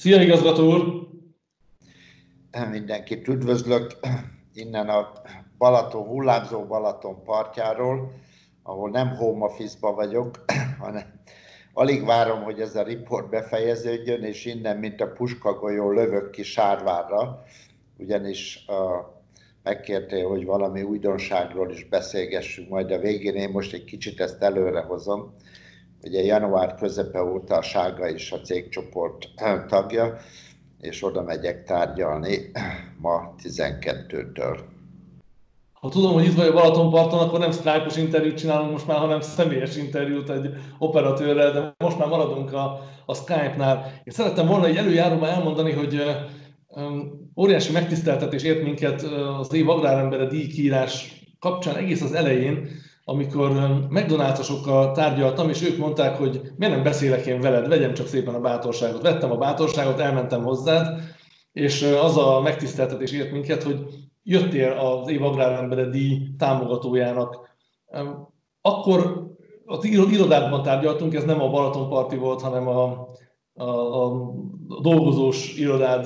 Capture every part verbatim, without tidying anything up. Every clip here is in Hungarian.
Szia, igazgató úr! Mindenkit üdvözlök innen a Balaton, hullámzó Balaton partjáról, ahol nem home office-ba vagyok, hanem alig várom, hogy ez a riport befejeződjön, és innen, mint a puskagolyó lövök ki Sárvárra, ugyanis a, megkértél, hogy valami újdonságról is beszélgessünk majd a végén. Én most egy kicsit ezt előrehozom. Ugye január közepe óta a Sága is a cégcsoport tagja, és oda megyek tárgyalni ma tizenkettőtől. Ha tudom, hogy itt vagy a Balatonparton, akkor nem Skype-os interjút csinálunk most már, hanem személyes interjút egy operatőrrel, de most már maradunk a, a Skype-nál. Én szerettem volna egy előjáróban elmondani, hogy um, óriási megtiszteltetés ért minket az év agrárembere díjkiírás kapcsán egész az elején, amikor McDonald's-osokkal tárgyaltam, és ők mondták, hogy miért nem beszélek én veled, vegyem csak szépen a bátorságot. Vettem a bátorságot, elmentem hozzád, és az a megtiszteltetés ért minket, hogy jöttél az év agrárembere díj támogatójának. Akkor az irodákban tárgyaltunk, ez nem a Balatonparti volt, hanem a, a, a dolgozós irodád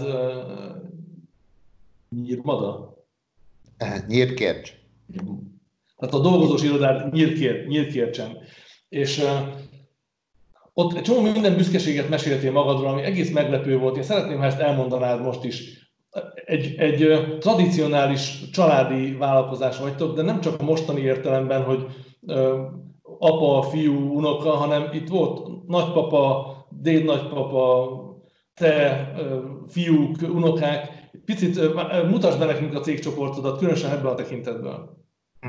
Nyírmada? Nyírkércs. Tehát a dolgozós irodád Nyírkér, Nyírkércsen. És uh, ott egy csomó minden büszkeséget meséltél magadról, ami egész meglepő volt. Én szeretném, ha ezt elmondanád most is. Egy, egy uh, tradicionális családi vállalkozás vagytok, de nem csak a mostani értelemben, hogy uh, apa, fiú, unoka, hanem itt volt nagypapa, dédnagypapa, te, uh, fiúk, unokák. Picit uh, mutasd be nekünk a cégcsoportodat, különösen ebben a tekintetben.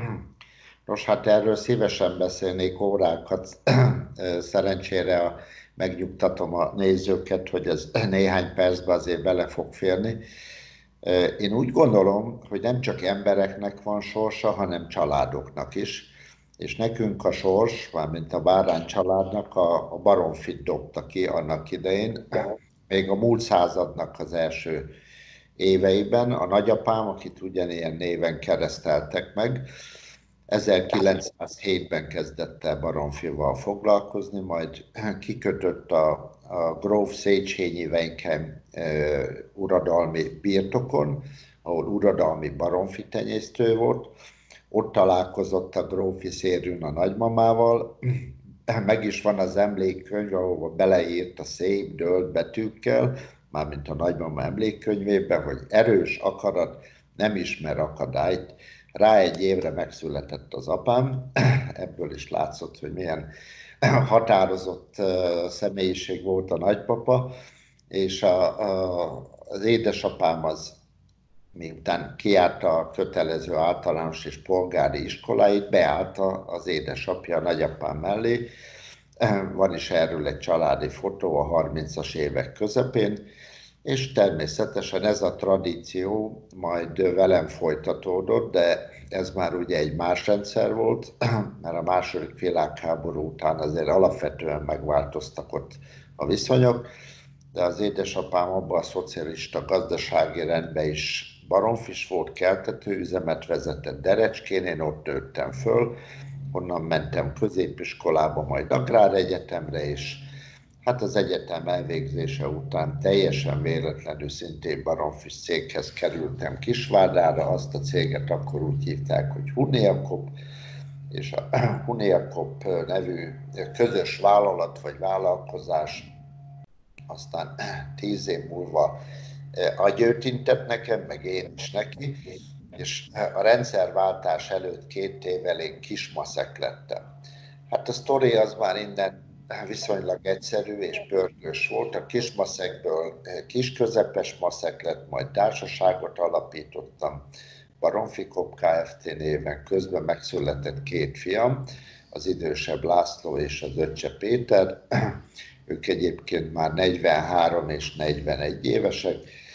Nos, hát erről szívesen beszélnék órákat. Szerencsére megnyugtatom a nézőket, hogy ez néhány percben azért bele fog férni. Én úgy gondolom, hogy nem csak embereknek van sorsa, hanem családoknak is. És nekünk a sors, mármint a Bárány családnak a, a baromfit dobta ki annak idején, még a múlt századnak az első éveiben. A nagyapám, akit ugyanilyen néven kereszteltek meg, ezerkilencszázhétben kezdett el baromfival foglalkozni, majd kikötött a, a gróf Széchenyi Wenkheim e, uradalmi birtokon, ahol uradalmi baromfi tenyésztő volt. Ott találkozott a grófi szérűn a nagymamával, meg is van az emlékkönyv, ahol beleírt a szép dőlt betűkkel, mármint a nagymama emlékkönyvében, hogy erős akarat nem ismer akadályt. Rá egy évre megszületett az apám, ebből is látszott, hogy milyen határozott személyiség volt a nagypapa, és a, a, az édesapám az, miután kijárta a kötelező általános és polgári iskoláit, beállt az édesapja a nagyapám mellé. Van is erről egy családi fotó a harmincas évek közepén, és természetesen ez a tradíció majd velem folytatódott, de ez már ugye egy más rendszer volt, mert a második világháború után azért alapvetően megváltoztak ott a viszonyok, de az édesapám abban a szocialista gazdasági rendben is baromfis volt, keltetőüzemet vezetett Derecskén, én ott nőttem föl, onnan mentem középiskolába, majd agráregyetemre, és hát az egyetem elvégzése után teljesen véletlenül szintén baromfis céghez kerültem Kisvárdára, azt a céget akkor úgy hívták, hogy Huniakop, és a Huniakop nevű közös vállalat vagy vállalkozás aztán tíz év múlva agyőt intett nekem, meg én is neki, és a rendszerváltás előtt két évvel én kismaszek lettem. Hát a sztori az már innen viszonylag egyszerű és pörgős volt. A kismaszekből kis közepes maszek lett, majd társaságot alapítottam, Baromfikop Kft. Néven, közben megszületett két fiam, az idősebb László és az öccse Péter. Ők egyébként már negyvenhárom és negyvenegy évesek,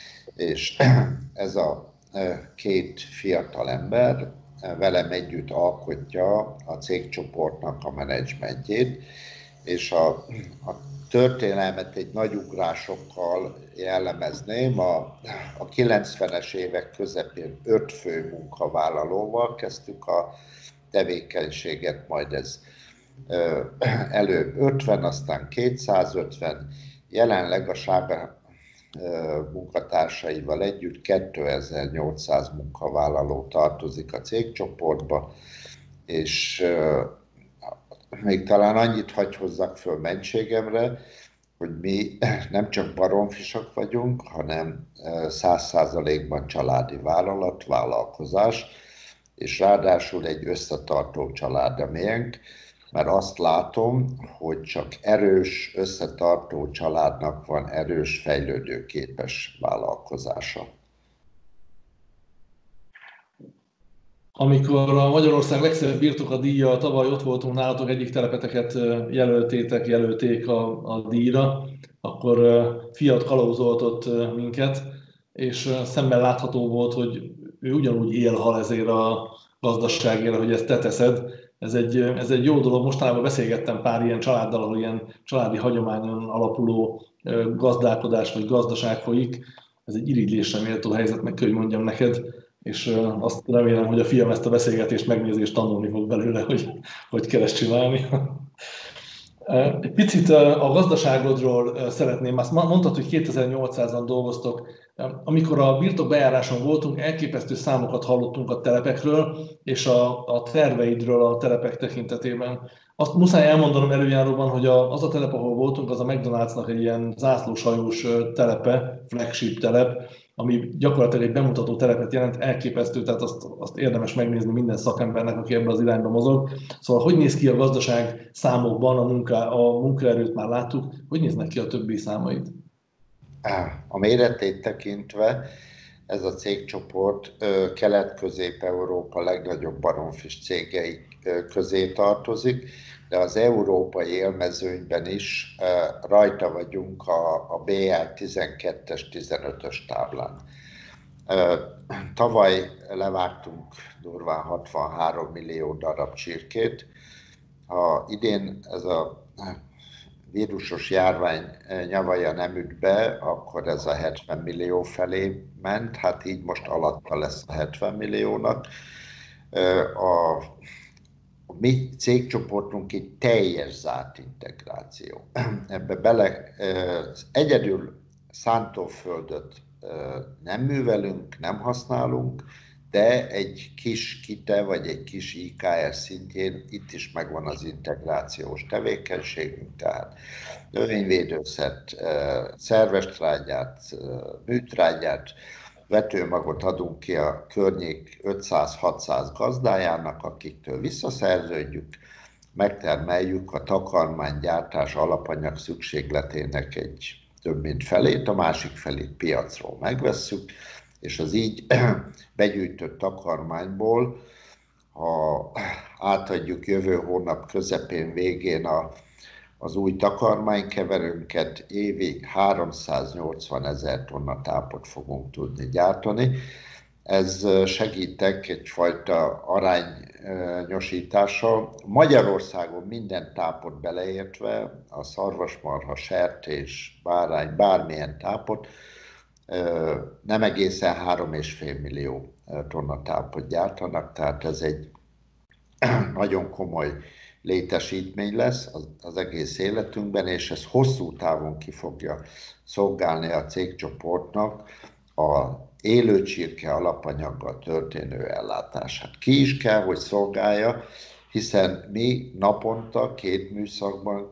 és ez a két fiatal ember velem együtt alkotja a cégcsoportnak a menedzsmentjét, és a, a történelmet egy nagy ugrásokkal jellemezném. A, a kilencvenes évek közepén öt fő munkavállalóval kezdtük a tevékenységet, majd ez előbb ötven, aztán kétszázötven, jelenleg a Sága munkatársaival együtt kétezer-nyolcszáz munkavállaló tartozik a cégcsoportba, és még talán annyit hagy hozzak föl mentségemre, hogy mi nem csak baromfisak vagyunk, hanem száz százalékban családi vállalat, vállalkozás, és ráadásul egy összetartó család a miénk, mert azt látom, hogy csak erős, összetartó családnak van erős, fejlődőképes vállalkozása. Amikor a Magyarország legszebb birtokadíja, tavaly ott voltunk nálatok, egyik telepeteket jelöltétek, jelölték a, a díjra, akkor Fiat kalauzoltott minket, és szemben látható volt, hogy ő ugyanúgy él, hal ezért a gazdaságért, hogy ezt te teszed. Ez egy, ez egy jó dolog. Mostanában beszélgettem pár ilyen családdal, ahol ilyen családi hagyományon alapuló gazdálkodás vagy gazdaság folyik. Ez egy irigylésre méltó helyzet, meg kell, hogy mondjam neked, és azt remélem, hogy a fiam ezt a beszélgetést megnézi és tanulni fog belőle, hogy hogy kell ezt csinálni. Egy picit a gazdaságodról szeretném, azt mondtad, hogy kétezer-nyolcszázan dolgoztok. Amikor a birtok bejáráson voltunk, elképesztő számokat hallottunk a telepekről, és a, a terveidről a telepek tekintetében. Azt muszáj elmondanom előjáróban, hogy az a telep, ahol voltunk, az a McDonald'snak egy ilyen zászlóshajós telepe, flagship telep, ami gyakorlatilag egy bemutató telepet jelent, elképesztő, tehát azt, azt érdemes megnézni minden szakembernek, aki ebben az irányba mozog. Szóval hogy néz ki a gazdaság számokban, a, munka, a munkaerőt már láttuk, hogy néznek ki a többi számaid? A méretét tekintve ez a cégcsoport Kelet-Közép-Európa legnagyobb baromfis cégei közé tartozik, de az európai élmezőnyben is rajta vagyunk a, a bé er tizenkettes, tizenötös táblán. Tavaly levágtunk durván hatvanhárom millió darab csirkét. Ha idén ez a vírusos járvány nyavaja nem üt be, akkor ez a hetven millió felé ment, hát így most alatta lesz a hetven milliónak. A, a mi cégcsoportunk egy teljes zárt integráció. Ebbe bele egyedül szántóföldöt nem művelünk, nem használunk, de egy kis KITE vagy egy kis i ká er szintjén itt is megvan az integrációs tevékenységünk, tehát növényvédőszert, szervestrágyát, műtrágyát, vetőmagot adunk ki a környék ötszáz-hatszáz gazdájának, akiktől visszaszerződjük, megtermeljük a takarmánygyártás alapanyag szükségletének egy több mint felét, a másik felét piacról megvesszük, és az így begyűjtött takarmányból, ha átadjuk jövő hónap közepén végén a, az új takarmánykeverőnket, évi háromszáznyolcvan ezer tonna tápot fogunk tudni gyártani. Ez segítek egyfajta arányosítással. Magyarországon minden tápot beleértve, a szarvasmarha, sertés, bárány, bármilyen tápot, nem egészen három és fél millió tonna tápot gyártanak, tehát ez egy nagyon komoly létesítmény lesz az, az egész életünkben, és ez hosszú távon ki fogja szolgálni a cégcsoportnak a élő csirke alapanyaggal történő ellátását. Ki is kell, hogy szolgálja, hiszen mi naponta két műszakban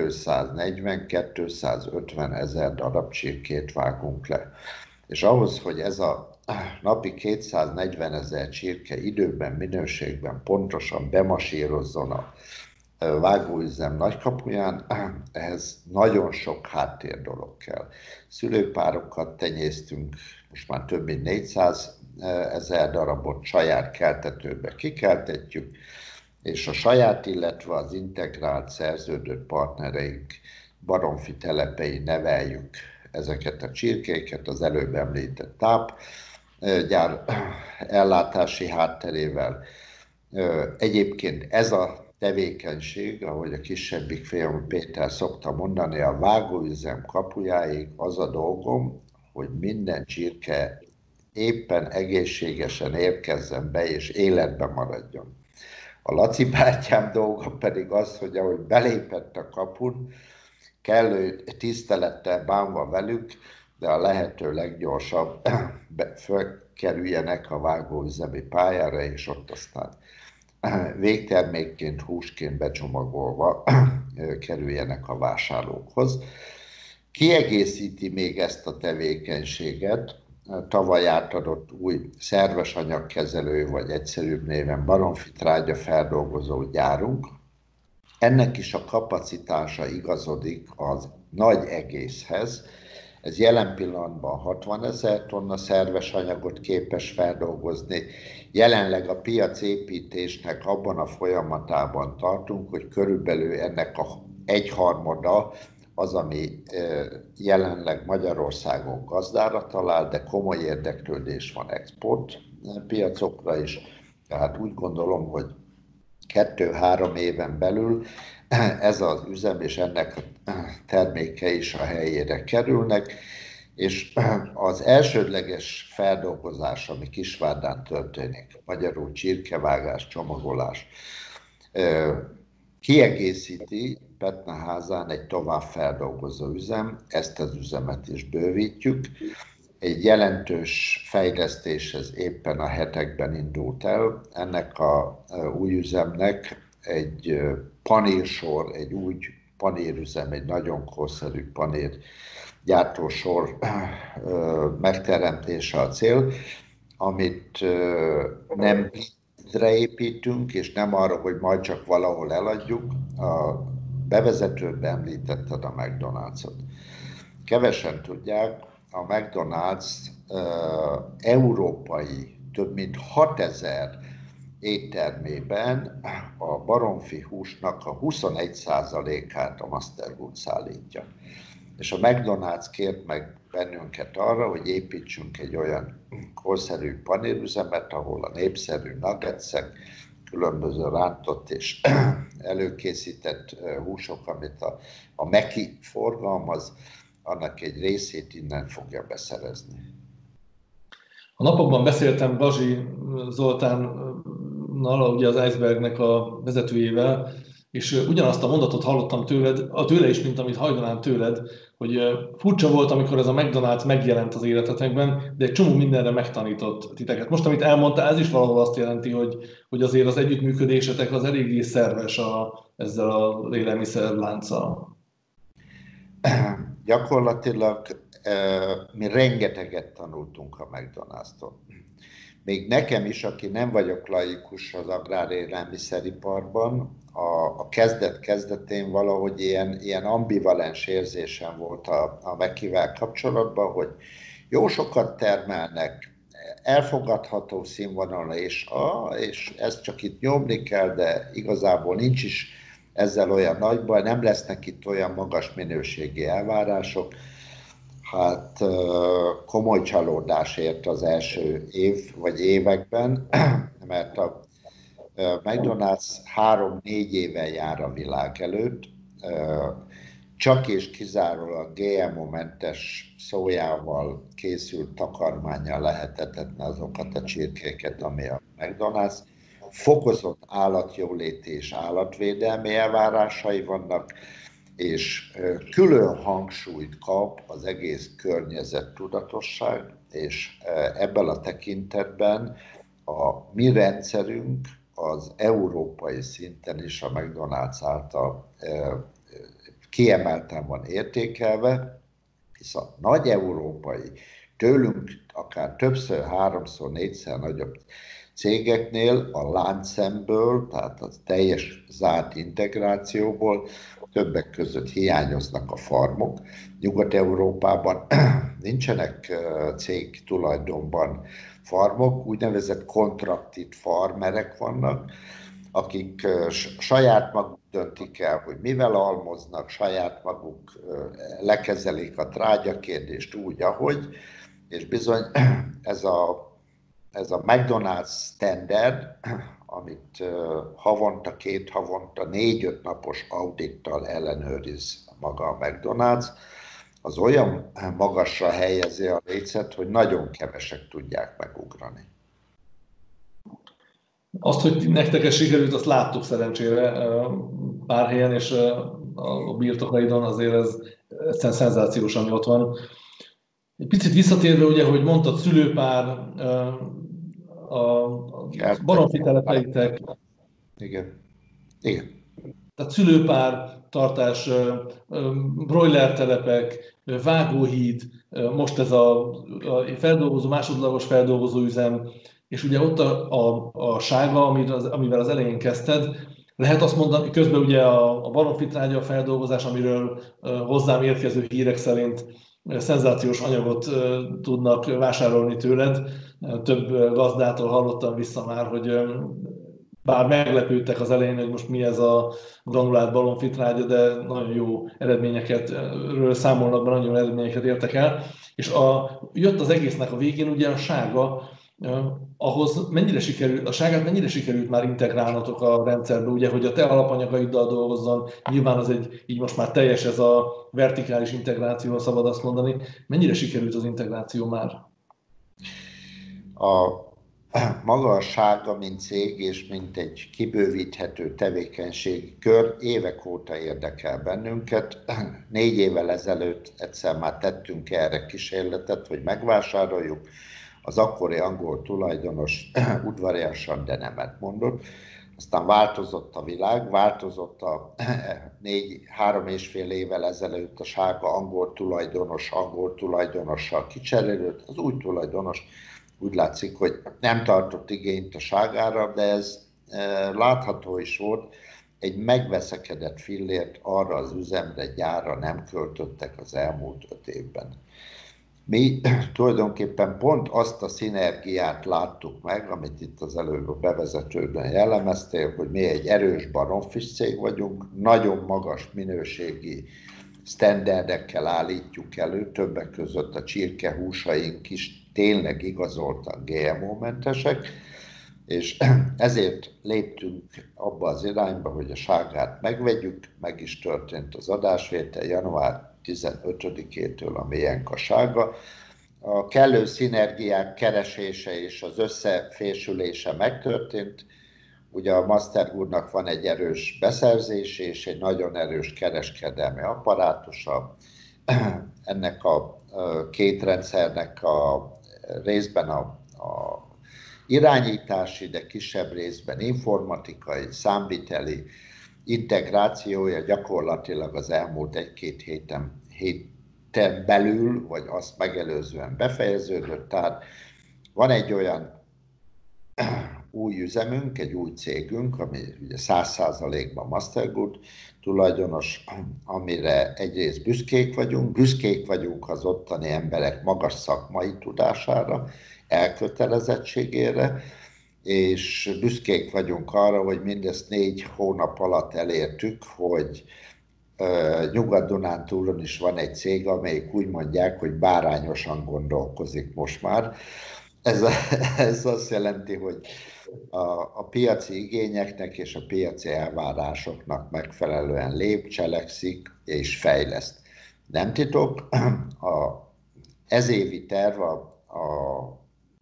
kétszáznegyven-kétszázötven ezer darab csirkét vágunk le. És ahhoz, hogy ez a napi kétszáznegyven ezer csirke időben, minőségben pontosan bemasírozzon a vágóüzem nagykapuján, ehhez nagyon sok háttér dolog kell. Szülőpárokat tenyésztünk, most már több mint négyszáz ezer darabot saját keltetőbe kikeltetjük, és a saját, illetve az integrált szerződött partnereink baromfi telepei neveljük ezeket a csirkéket az előbb említett tápgyár ellátási hátterével. Egyébként ez a tevékenység, ahogy a kisebbik fiam Péter szokta mondani, a vágóüzem kapujáig az a dolgom, hogy minden csirke éppen egészségesen érkezzen be és életben maradjon. A Laci bátyám dolga pedig az, hogy ahogy belépett a kapun, kellő tisztelettel bánva velük, de a lehető leggyorsabb felkerüljenek a vágóüzemi pályára, és ott aztán végtermékként, húsként becsomagolva kerüljenek a vásárlókhoz. Kiegészíti még ezt a tevékenységet tavaly átadott új szerves anyagkezelő, vagy egyszerűbb néven baromfi trágya feldolgozó gyárunk. Ennek is a kapacitása igazodik az nagy egészhez. Ez jelen pillanatban hatvanezer tonna szerves anyagot képes feldolgozni. Jelenleg a piacépítésnek abban a folyamatában tartunk, hogy körülbelül ennek a egyharmada az, ami jelenleg Magyarországon gazdára talál, de komoly érdeklődés van export piacokra is. Tehát úgy gondolom, hogy kettő-három éven belül ez az üzem és ennek a termékei is a helyére kerülnek, és az elsődleges feldolgozás, ami Kisvárdán történik, magyarul csirkevágás, csomagolás, kiegészíti Petnaházán egy tovább feldolgozó üzem, ezt az üzemet is bővítjük. Egy jelentős fejlesztéshez éppen a hetekben indult el. Ennek a új üzemnek egy panírsor, egy új panírüzem, egy nagyon korszerű panírgyártósor megteremtése a cél, amit nem blitzre építünk, és nem arra, hogy majd csak valahol eladjuk. A bevezetőben említetted a McDonald's-ot. Kevesen tudják, a McDonald's uh, európai több mint hatezer éttermében a baromfi húsnak a huszonegy százalékát a Masterwood szállítja. És a McDonald's kért meg bennünket arra, hogy építsünk egy olyan korszerű panírüzemet, ahol a népszerű nuggetsek, különböző rántott és előkészített húsok, amit a, a Meki forgalmaz, annak egy részét innen fogja beszerezni. A napokban beszéltem Bazsi Zoltánnal, ugye az Icebergnek a vezetőjével, és ugyanazt a mondatot hallottam tőled, a tőle is, mint amit hajdanám tőled, hogy furcsa volt, amikor ez a McDonald's megjelent az életetekben, de egy csomó mindenre megtanított titeket. Most, amit elmondtál, ez is valahol azt jelenti, hogy, hogy azért az együttműködésetek az eléggé szerves a, ezzel az élelmiszerlánccal. Gyakorlatilag mi rengeteget tanultunk a McDonald's-tól. Még nekem is, aki nem vagyok laikus az agrárélelmiszeriparban, a, a kezdet-kezdetén valahogy ilyen, ilyen ambivalens érzésem volt a, a Mekivel kapcsolatban, hogy jó sokat termelnek, elfogadható színvonalon, és, ah, és ezt csak itt nyomni kell, de igazából nincs is ezzel olyan nagy baj, nem lesznek itt olyan magas minőségi elvárások. Hát komoly csalódás ért az első év vagy években, mert a McDonald's három-négy éven jár a világ előtt, csak és kizárólag gé em o-mentes szójával készült takarmánnyal lehetetlen azokat a csirkéket, ami a McDonald's. Fokozott állatjólét és állatvédelmi elvárásai vannak, és külön hangsúlyt kap az egész környezettudatosság, és ebben a tekintetben a mi rendszerünk az európai szinten is a McDonald's által kiemelten van értékelve, hisz a nagy európai, tőlünk akár többször, háromszor, négyszer nagyobb cégeknél a láncszemből, tehát a teljes zárt integrációból többek között hiányoznak a farmok. Nyugat-Európában nincsenek cég tulajdonban farmok, úgynevezett kontraktív farmerek vannak, akik saját maguk döntik el, hogy mivel almoznak, saját maguk lekezelik a trágyakérdést úgy, ahogy, és bizony ez a, ez a McDonald's standard, amit havonta, két havonta, négy-öt napos audittal ellenőriz maga a McDonald's, az olyan magasra helyezi a lécet, hogy nagyon kevesek tudják megugrani. Azt, hogy nektek ez sikerült, azt láttuk szerencsére pár helyen, és a birtokaidon azért ez egyszerűen szenzációs, ami ott van. Egy picit visszatérve, ugye, hogy mondtad, szülőpár, a baromfi telepeitek. Igen. Igen. Tehát szülőpár tartás, broiler telepek, vágóhíd, most ez a, a feldolgozó, másodlagos feldolgozó üzem, és ugye ott a, a, a sárga, amivel az elején kezdted, lehet azt mondani, közben ugye a, a baromfitrágya feldolgozás, amiről hozzám érkező hírek szerint szenzációs anyagot tudnak vásárolni tőled. Több gazdától hallottam vissza már, hogy bár meglepődtek az elején, hogy most mi ez a granulált baromfitrágya, de nagyon jó eredményeket számolnak be, nagyon jó eredményeket értek el. És a, jött az egésznek a végén ugye a sárga, ahhoz mennyire sikerült, a sárgát mennyire sikerült már integrálnatok a rendszerbe, ugye, hogy a te alapanyagaiddal dolgozzon, nyilván az egy, így most már teljes ez a vertikális integráció, szabad azt mondani, mennyire sikerült az integráció már? A, maga a sárga, mint cég és mint egy kibővíthető tevékenységi kör évek óta érdekel bennünket. Négy évvel ezelőtt egyszer már tettünk erre kísérletet, hogy megvásároljuk. Az akkori angol tulajdonos udvariasan, de nemet mondott. Aztán változott a világ, változott a négy, három és fél évvel ezelőtt a sárga angol tulajdonos, angol tulajdonossal kicserélődött, az új tulajdonos úgy látszik, hogy nem tartott igényt a sárgára, de ez e, látható is volt, egy megveszekedett fillért arra az üzemre, gyárra nem költöttek az elmúlt öt évben. Mi tulajdonképpen pont azt a szinergiát láttuk meg, amit itt az előbb a bevezetőben jellemeztél, hogy mi egy erős baromfis cég vagyunk, nagyon magas minőségi sztenderdekkel állítjuk elő, többek között a csirkehúsaink is tényleg igazoltan gé em ó-mentesek, és ezért léptünk abba az irányba, hogy a sárgát megvegyük, meg is történt az adásvétel január tizenötödikétől a Mélyenka sárga. A kellő szinergiák keresése és az összefésülése megtörtént. Ugye a Mastergoodnak van egy erős beszerzési és egy nagyon erős kereskedelmi apparátusa. Ennek a két rendszernek a részben a, a irányítási, de kisebb részben informatikai, számviteli integrációja gyakorlatilag az elmúlt egy-két héten, héten belül, vagy azt megelőzően befejeződött. Tehát van egy olyan új üzemünk, egy új cégünk, ami ugye száz százalékban Mastergood tulajdonos, amire egyrészt büszkék vagyunk, büszkék vagyunk az ottani emberek magas szakmai tudására, elkötelezettségére, és büszkék vagyunk arra, hogy mindezt négy hónap alatt elértük, hogy uh, Nyugat-Dunántúlon is van egy cég, amelyik úgy mondják, hogy bárányosan gondolkozik most már. Ez, ez azt jelenti, hogy a, a piaci igényeknek és a piaci elvárásoknak megfelelően lép, cselekszik és fejleszt. Nem titok, a ezévi terv, a, a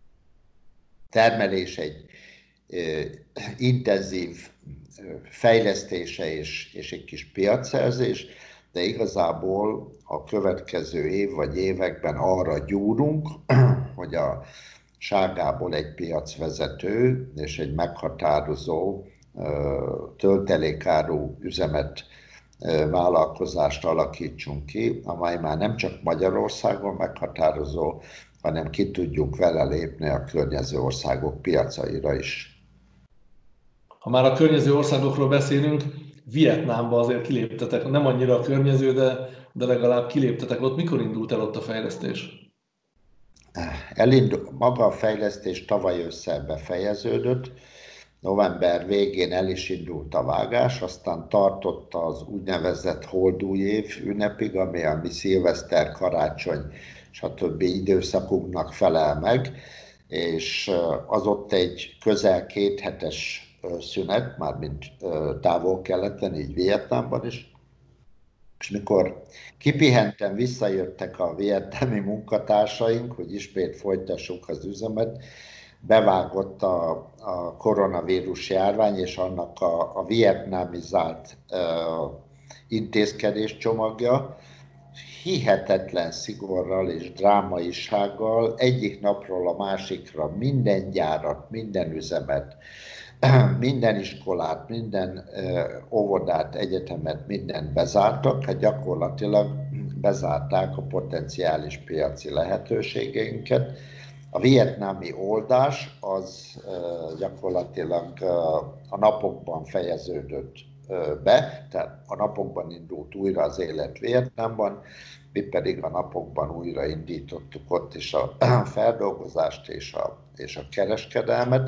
termelés egy e, intenzív fejlesztése és, és egy kis piacszerzés, de igazából a következő év vagy években arra gyúrunk, hogy a sárgából egy piacvezető és egy meghatározó töltelékáru üzemet, vállalkozást alakítsunk ki, amely már nem csak Magyarországon meghatározó, hanem ki tudjuk vele lépni a környező országok piacaira is. Ha már a környező országokról beszélünk, Vietnámba azért kiléptetek, nem annyira a környező, de, de legalább kiléptetek ott. Mikor indult el ott a fejlesztés? Elindul, maga a fejlesztés tavaly ősszel befejeződött, november végén el is indult a vágás, aztán tartott az úgynevezett holdújév ünnepig, ami a mi szilveszter, karácsony, stb. Időszakunknak felel meg, és az ott egy közel kéthetes szünet, mármint távol-keleten, így Vietnámban is, és mikor kipihentem, visszajöttek a vietnámi munkatársaink, hogy ismét folytassuk az üzemet, bevágott a, a koronavírus járvány és annak a, a vietnámizált uh, intézkedés csomagja. hihetetlen szigorral és drámaisággal egyik napról a másikra minden gyárat, minden üzemet, minden iskolát, minden óvodát, egyetemet, mindent bezártak, hát gyakorlatilag bezárták a potenciális piaci lehetőségeinket. A vietnámi oldás az gyakorlatilag a napokban fejeződött be, tehát a napokban indult újra az élet Vietnámban, mi pedig a napokban újra indítottuk ott is a feldolgozást és a, és a kereskedelmet.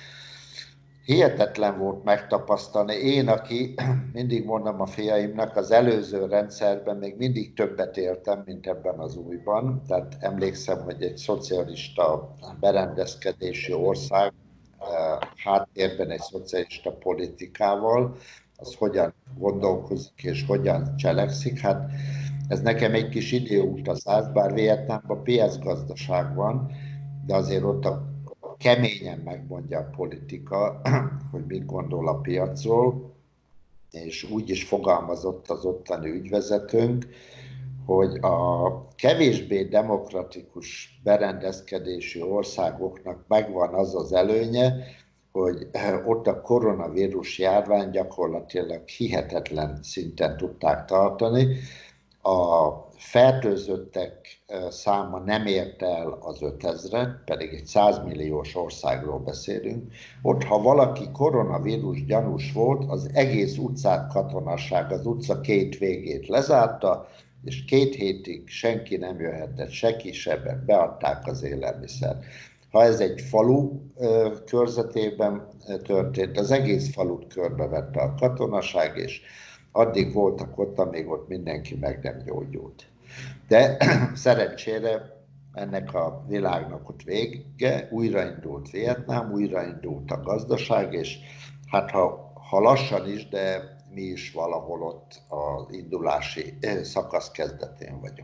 Hihetetlen volt megtapasztalni. Én, aki mindig mondom a fiaimnak, az előző rendszerben még mindig többet éltem, mint ebben az újban. Tehát emlékszem, hogy egy szocialista berendezkedési ország háttérben egy szocialista politikával, az hogyan gondolkozik és hogyan cselekszik. Hát ez nekem egy kis időutazás, bár Vietnámban piacgazdaság van, de azért ott a keményen megmondja a politika, hogy mit gondol a piacról, és úgy is fogalmazott az ottani ügyvezetőnk, hogy a kevésbé demokratikus berendezkedési országoknak megvan az az előnye, hogy ott a koronavírus járvány gyakorlatilag hihetetlen szinten tudták tartani. A fertőzöttek száma nem ért el az ötezret, pedig egy százmilliós országról beszélünk. Ott, ha valaki koronavírus gyanús volt, az egész utcát katonasság, az utca két végét lezárta, és két hétig senki nem jöhetett, se kisebben, beadták az élelmiszert. Ha ez egy falu körzetében történt, az egész falut körbevette a katonaság, és addig voltak ott, amíg ott mindenki meg nem gyógyult. De szerencsére ennek a világnak ott vége, újraindult Vietnám, újraindult a gazdaság, és hát ha, ha lassan is, de mi is valahol ott az indulási szakasz kezdetén vagyunk.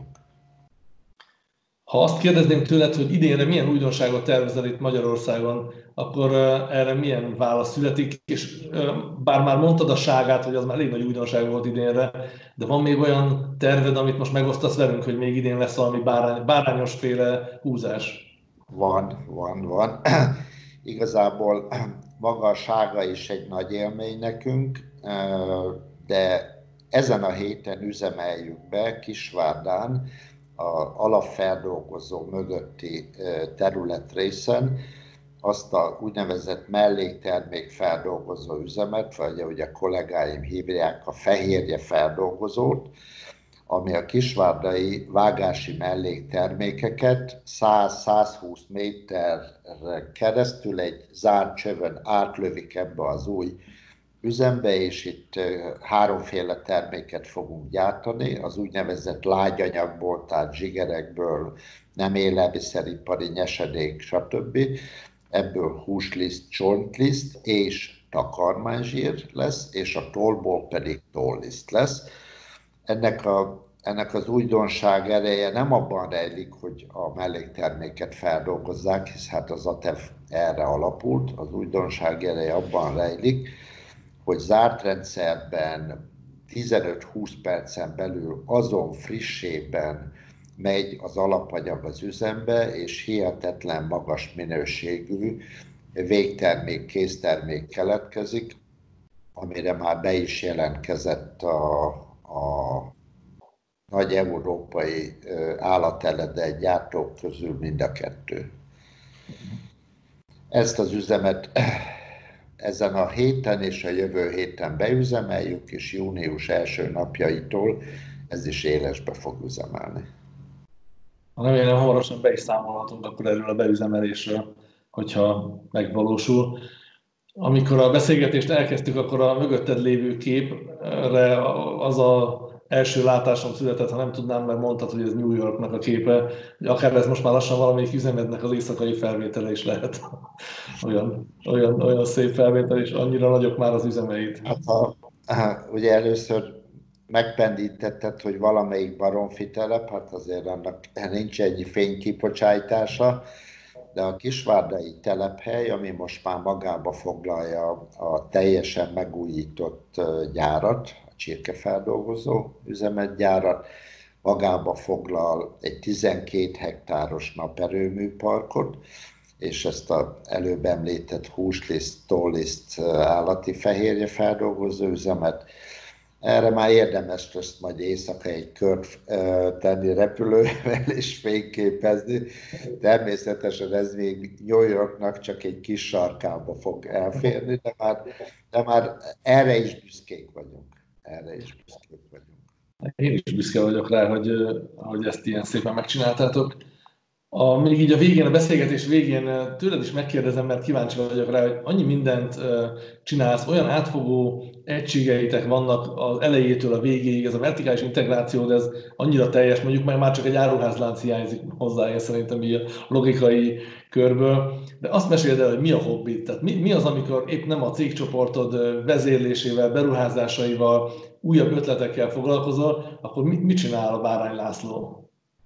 Ha azt kérdezném tőled, hogy idénre milyen újdonságot tervezel itt Magyarországon, akkor erre milyen válasz születik, és bár már mondtad a ságát, hogy az már elég nagy újdonság volt idénre, de van még olyan terved, amit most megosztasz velünk, hogy még idén lesz valami bárány, bárányosféle húzás? Van, van, van. Igazából maga a sága is egy nagy élmény nekünk, de ezen a héten üzemeljük be Kisvárdán, az alapfeldolgozó mögötti területrészen azt a úgynevezett melléktermék feldolgozó üzemet, vagy ahogy a kollégáim hívják, a fehérje feldolgozót, ami a kisvárdai vágási melléktermékeket száz-százhúsz méter keresztül egy zárt csövön átlövik ebbe az új üzembe, és itt háromféle terméket fogunk gyártani, az úgynevezett lágyanyagból, tehát zsigerekből, nem élelmiszeripari, nyesedék, stb. Ebből húsliszt, csontliszt és takarmánysír lesz, és a tollból pedig tollliszt lesz. Ennek, a, ennek az újdonság ereje nem abban rejlik, hogy a mellékterméket feldolgozzák, hisz hát az á té e ef erre alapult, az újdonság ereje abban rejlik, hogy zárt rendszerben tizenöt-húsz percen belül azon frissében megy az alapanyag az üzembe, és hihetetlen magas minőségű végtermék, késztermék keletkezik, amire már be is jelentkezett a, a nagy európai állateledel gyártók közül mind a kettő. Ezt az üzemet ezen a héten és a jövő héten beüzemeljük, és június első napjaitól ez is élesbe fog üzemelni. Remélem, hamarosan be is számolhatunk akkor erről a beüzemelésről, hogyha megvalósul. Amikor a beszélgetést elkezdtük, akkor a mögötted lévő képre az a első látásom született, ha nem tudnám, mert mondtad, hogy ez New Yorknak a képe, hogy akár ez most már lassan valamelyik üzemednek az éjszakai felvétele is lehet. Olyan, olyan, olyan szép felvétel, és annyira nagyok már az üzemeid. Hát ha, ugye először megpendítetted, hogy valamelyik baromfi telep, hát azért annak nincs egy fénykibocsátása, de a kisvárdai telephely, ami most már magába foglalja a teljesen megújított gyárat, a csirkefeldolgozó üzemetgyárat, magába foglal egy tizenkét hektáros naperőműparkot, és ezt az előbb említett húsliszt, tóliszt állati fehérje feldolgozó üzemet. Erre már érdemes ezt majd éjszaka egy kört tenni repülővel és fényképezni. Természetesen ez még New Yorknak csak egy kis sarkába fog elférni, de már, de már erre is büszkék vagyunk. Erre is büszkék vagyunk. Én is büszke vagyok rá, hogy, hogy ezt ilyen szépen megcsináltátok. A, még így a végén, a beszélgetés végén tőled is megkérdezem, mert kíváncsi vagyok rá, hogy annyi mindent csinálsz, olyan átfogó egységeitek vannak az elejétől a végéig, ez a vertikális integráció, de ez annyira teljes, mondjuk meg már csak egy áruházlánc hiányzik hozzá, szerintem így a logikai körből. De azt meséld el, hogy mi a hobbit, tehát mi, mi az, amikor épp nem a cégcsoportod vezérlésével, beruházásaival, újabb ötletekkel foglalkozol, akkor mit, mit csinál a Bárány László?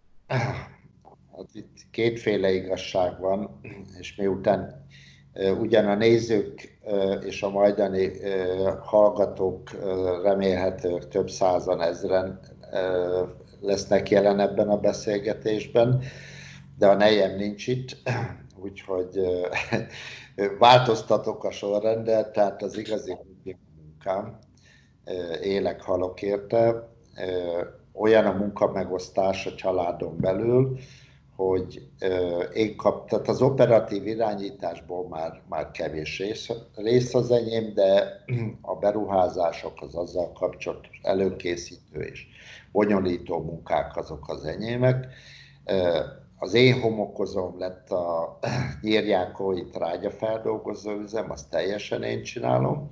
Hát itt kétféle igazság van, és miután ugyan a nézők és a majdani hallgatók remélhetőleg több százan ezren lesznek jelen ebben a beszélgetésben, de a nejem nincs itt, úgyhogy változtatok a sorrendet, tehát az igazi munkám, élek, halok érte, olyan a munkamegosztás a családon belül, hogy én kap, tehát az operatív irányításból már, már kevés rész, rész az enyém, de a beruházások, az azzal kapcsolatos előkészítő és bonyolító munkák azok az enyémek. Az én homokozom lett a nyírjánkói trágyafeldolgozó üzem, azt teljesen én csinálom,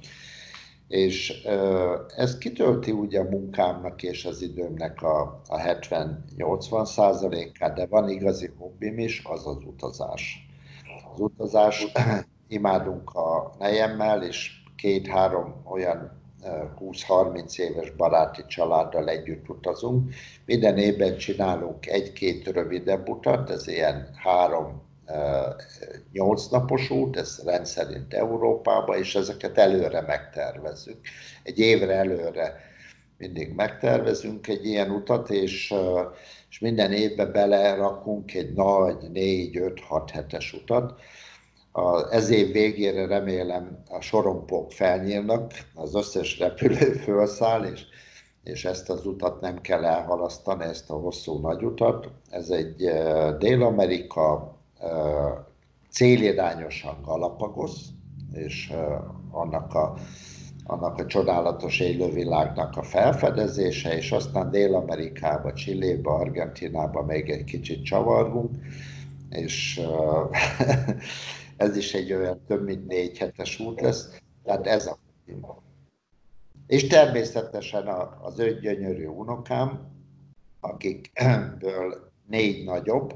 és ez kitölti ugye a munkámnak és az időmnek a, a hetven-nyolcvan százalékát, de van igazi hobbim is, az az utazás. Az utazás, imádunk a nejemmel, és két-három olyan húsz-harminc éves baráti családdal együtt utazunk. Minden évben csinálunk egy-két rövidebb utat, ez ilyen három nyolc napos út, ez rendszerint Európába, és ezeket előre megtervezzük. Egy évre előre mindig megtervezünk egy ilyen utat, és, és minden évben belerakunk egy nagy négy-öt-hat hetes utat. A, ez év végére remélem a sorompók felnyílnak, az összes repülő felszáll, és, és ezt az utat nem kell elhalasztani, ezt a hosszú nagy utat. Ez egy uh, Dél-Amerika, uh, célirányosan Galapagos, és uh, annak a, annak a csodálatos élővilágnak a felfedezése, és aztán Dél-Amerikába, Chilébe, Argentinába még egy kicsit csavargunk, és uh, ez is egy olyan több mint négy hetes út lesz, tehát ez a és természetesen az öt gyönyörű unokám, akikből négy nagyobb,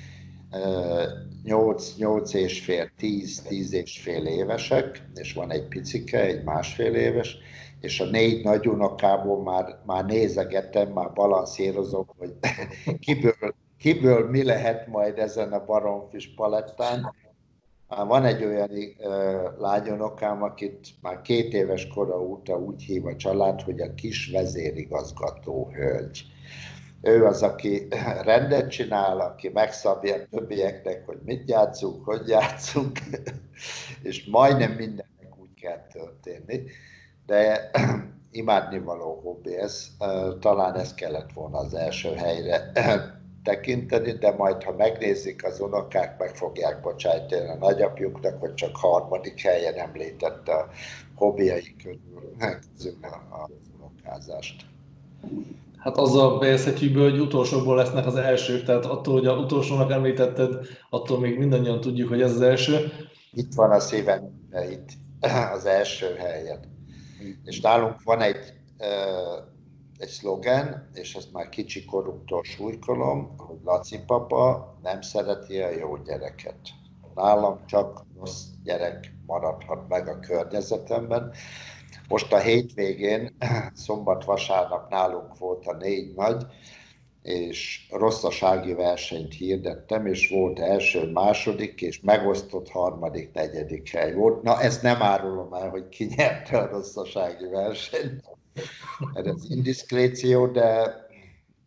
nyolc, nyolc és fél, tíz, tíz és fél évesek, és van egy picike, egy másfél éves, és a négy nagy unokából már, már nézegettem, már balanszírozom, hogy kiből, kiből mi lehet majd ezen a baromfis palettán. Van egy olyan uh, lányonokám, akit már két éves kora óta úgy hív a család, hogy a kis vezérigazgató hölgy. Ő az, aki rendet csinál, aki megszabja a többieknek, hogy mit játszunk, hogy játszunk, és majdnem mindennek úgy kell történni, de imádnivaló hobbi ez, talán ez kellett volna az első helyre tekinteni, de majd, ha megnézik az unokák, meg fogják bocsájtani a nagyapjuknak, hogy csak harmadik helyen említette a hobbiai közül, közül az unokázást. Hát azzal fejezhetjük be, hogy utolsóból lesznek az elsők, tehát attól, hogy az utolsónak említetted, attól még mindannyian tudjuk, hogy ez az első. Itt van a szívemben, itt az első helyen. És nálunk van egy, egy szlogen, és ezt már kicsi korunktól súlykolom, hogy Laci papa nem szereti a jó gyereket. Nálam csak rossz gyerek maradhat meg a környezetemben. Most a hétvégén, szombat-vasárnap nálunk volt a négy nagy, és rosszasági versenyt hirdettem, és volt első, második, és megosztott harmadik, negyedik hely volt. Na, ezt nem árulom el, hogy ki nyerte a rosszasági versenyt, mert ez indiszkréció, de,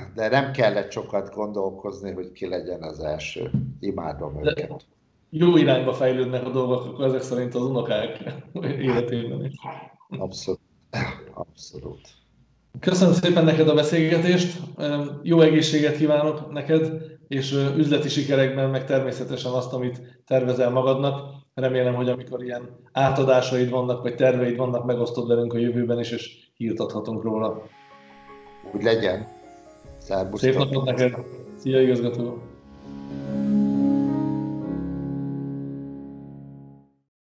de nem kellett sokat gondolkozni, hogy ki legyen az első. Imádom De őket. jó irányba fejlődnek a dolgok, akkor ezek szerint az unokák életében is. Abszolút. Abszolút. Köszönöm szépen neked a beszélgetést, jó egészséget kívánok neked, és üzleti sikerekben, meg természetesen azt, amit tervezel magadnak. Remélem, hogy amikor ilyen átadásaid vannak, vagy terveid vannak, megosztod velünk a jövőben is, és hírt adhatunk róla. Úgy legyen. Szerbusztok. Szép napot neked! Szia, igazgató!